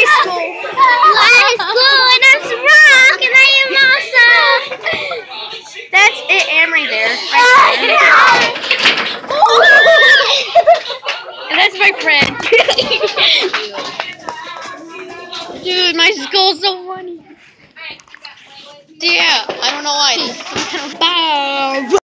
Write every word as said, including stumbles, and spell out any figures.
skull. Let's go, and that's Rock, and I am awesome. That's it, Amory there. Right there. And that's my friend. Dude, my skull's so funny. Yeah, I don't know why. Bow.